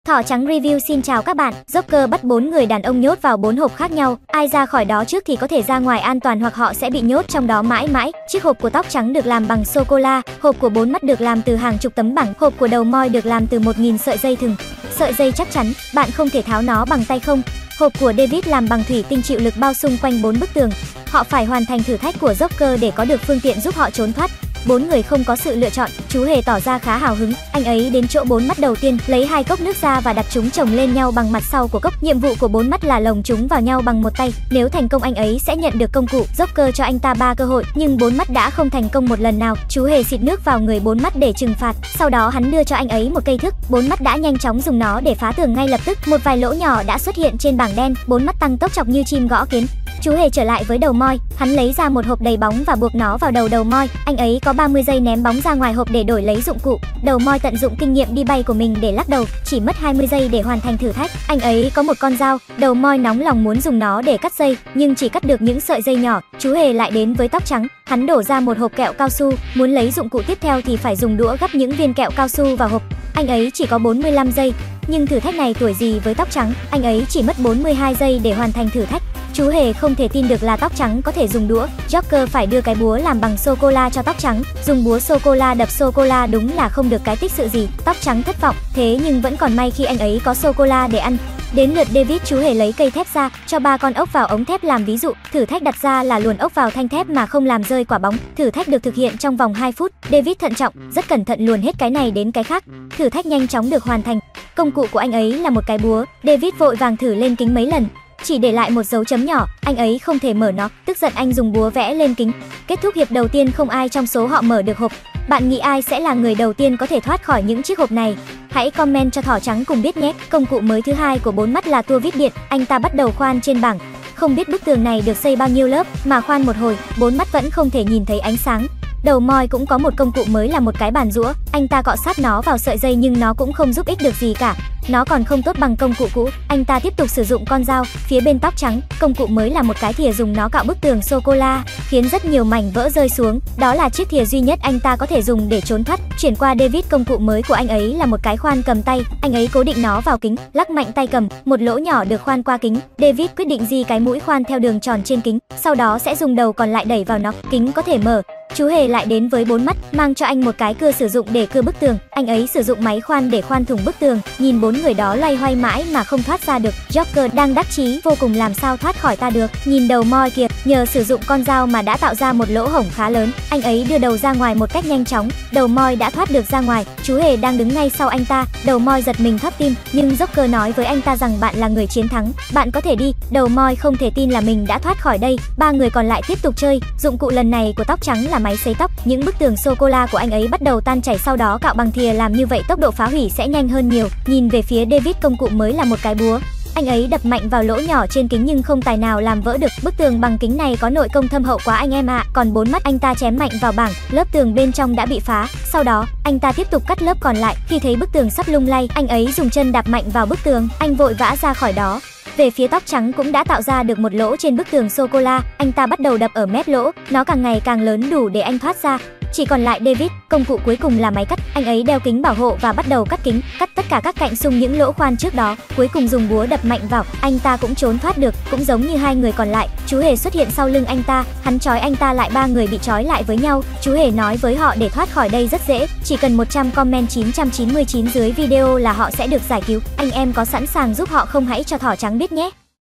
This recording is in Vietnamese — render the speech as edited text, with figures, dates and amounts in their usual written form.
Thỏ trắng review xin chào các bạn. Joker bắt 4 người đàn ông nhốt vào 4 hộp khác nhau. Ai ra khỏi đó trước thì có thể ra ngoài an toàn hoặc họ sẽ bị nhốt trong đó mãi mãi. Chiếc hộp của tóc trắng được làm bằng sô-cô-la. Hộp của 4 mắt được làm từ hàng chục tấm bảng. Hộp của đầu moi được làm từ 1000 sợi dây thừng. Sợi dây chắc chắn, bạn không thể tháo nó bằng tay không. Hộp của David làm bằng thủy tinh chịu lực bao xung quanh 4 bức tường. Họ phải hoàn thành thử thách của Joker để có được phương tiện giúp họ trốn thoát. 4 người không có sự lựa chọn, chú hề tỏ ra khá hào hứng. Anh ấy đến chỗ 4 mắt đầu tiên, lấy 2 cốc nước ra và đặt chúng chồng lên nhau bằng mặt sau của cốc. Nhiệm vụ của 4 mắt là lồng chúng vào nhau bằng một tay. Nếu thành công anh ấy sẽ nhận được công cụ. Joker cho anh ta 3 cơ hội, nhưng 4 mắt đã không thành công một lần nào. Chú hề xịt nước vào người 4 mắt để trừng phạt. Sau đó hắn đưa cho anh ấy một cây thước. 4 mắt đã nhanh chóng dùng nó để phá tường ngay lập tức. Một vài lỗ nhỏ đã xuất hiện trên bảng đen. 4 mắt tăng tốc chọc như chim gõ kiến. Chú hề trở lại với đầu moi, hắn lấy ra một hộp đầy bóng và buộc nó vào đầu moi. Anh ấy có 30 giây ném bóng ra ngoài hộp để đổi lấy dụng cụ. Đầu moi tận dụng kinh nghiệm đi bay của mình để lắc đầu, chỉ mất 20 giây để hoàn thành thử thách. Anh ấy có một con dao, đầu moi nóng lòng muốn dùng nó để cắt dây, nhưng chỉ cắt được những sợi dây nhỏ. Chú hề lại đến với tóc trắng, hắn đổ ra một hộp kẹo cao su, muốn lấy dụng cụ tiếp theo thì phải dùng đũa gắp những viên kẹo cao su vào hộp. Anh ấy chỉ có 45 giây, nhưng thử thách này tuổi gì với tóc trắng, anh ấy chỉ mất 42 giây để hoàn thành thử thách. Chú hề không thể tin được là tóc trắng có thể dùng đũa. Joker phải đưa cái búa làm bằng sô-cô-la cho tóc trắng. Dùng búa sô-cô-la đập sô-cô-la đúng là không được cái tích sự gì. Tóc trắng thất vọng, thế nhưng vẫn còn may khi anh ấy có sô-cô-la để ăn. Đến lượt David, chú hề lấy cây thép ra, cho 3 con ốc vào ống thép làm ví dụ. Thử thách đặt ra là luồn ốc vào thanh thép mà không làm rơi quả bóng. Thử thách được thực hiện trong vòng 2 phút. David thận trọng, rất cẩn thận luồn hết cái này đến cái khác. Thử thách nhanh chóng được hoàn thành. Công cụ của anh ấy là một cái búa. David vội vàng thử lên kính mấy lần, chỉ để lại một dấu chấm nhỏ, anh ấy không thể mở nó. Tức giận anh dùng búa vẽ lên kính. Kết thúc hiệp đầu tiên, không ai trong số họ mở được hộp. Bạn nghĩ ai sẽ là người đầu tiên có thể thoát khỏi những chiếc hộp này? Hãy comment cho Thỏ Trắng cùng biết nhé. Công cụ mới thứ hai của 4 mắt là tua vít điện. Anh ta bắt đầu khoan trên bảng. Không biết bức tường này được xây bao nhiêu lớp, mà khoan một hồi, 4 mắt vẫn không thể nhìn thấy ánh sáng. Đầu moi cũng có một công cụ mới là một cái bàn rũa. Anh ta cọ sát nó vào sợi dây nhưng nó cũng không giúp ích được gì cả. Nó còn không tốt bằng công cụ cũ. Anh ta tiếp tục sử dụng con dao. Phía bên tóc trắng, công cụ mới là một cái thìa, dùng nó cạo bức tường sô-cô-la, khiến rất nhiều mảnh vỡ rơi xuống. Đó là chiếc thìa duy nhất anh ta có thể dùng để trốn thoát. Chuyển qua David, công cụ mới của anh ấy là một cái khoan cầm tay. Anh ấy cố định nó vào kính, lắc mạnh tay cầm, một lỗ nhỏ được khoan qua kính. David quyết định di cái mũi khoan theo đường tròn trên kính, sau đó sẽ dùng đầu còn lại đẩy vào nó, kính có thể mở. Chú hề lại đến với 4 mắt, mang cho anh một cái cưa sử dụng để cưa bức tường. Anh ấy sử dụng máy khoan để khoan thủng bức tường. Nhìn 4 người đó loay hoay mãi mà không thoát ra được. Joker đang đắc chí vô cùng, làm sao thoát khỏi ta được. Nhìn đầu moi kìa, nhờ sử dụng con dao mà đã tạo ra một lỗ hổng khá lớn. Anh ấy đưa đầu ra ngoài một cách nhanh chóng. Đầu moi đã thoát được ra ngoài. Chú hề đang đứng ngay sau anh ta. Đầu moi giật mình thót tim, nhưng Joker nói với anh ta rằng bạn là người chiến thắng, bạn có thể đi. Đầu moi không thể tin là mình đã thoát khỏi đây. 3 người còn lại tiếp tục chơi. Dụng cụ lần này của tóc trắng là máy sấy tóc. Những bức tường sô-cô-la của anh ấy bắt đầu tan chảy, sau đó cạo bằng thìa, làm như vậy tốc độ phá hủy sẽ nhanh hơn nhiều. Nhìn về phía David, công cụ mới là một cái búa. Anh ấy đập mạnh vào lỗ nhỏ trên kính nhưng không tài nào làm vỡ được. Bức tường bằng kính này có nội công thâm hậu quá anh em ạ. Còn 4 mắt, anh ta chém mạnh vào bảng, lớp tường bên trong đã bị phá. Sau đó, anh ta tiếp tục cắt lớp còn lại. Khi thấy bức tường sắp lung lay, anh ấy dùng chân đạp mạnh vào bức tường. Anh vội vã ra khỏi đó. Về phía tóc trắng cũng đã tạo ra được một lỗ trên bức tường sô-cô-la. Anh ta bắt đầu đập ở mép lỗ, nó càng ngày càng lớn đủ để anh thoát ra. Chỉ còn lại David, công cụ cuối cùng là máy cắt. Anh ấy đeo kính bảo hộ và bắt đầu cắt kính, cắt tất cả các cạnh xung những lỗ khoan trước đó. Cuối cùng dùng búa đập mạnh vào, anh ta cũng trốn thoát được. Cũng giống như 2 người còn lại, chú hề xuất hiện sau lưng anh ta, hắn trói anh ta lại. 3 người bị trói lại với nhau. Chú hề nói với họ để thoát khỏi đây rất dễ, chỉ cần 100 comment 999 dưới video là họ sẽ được giải cứu. Anh em có sẵn sàng giúp họ không? Hãy cho Thỏ Trắng biết nhé.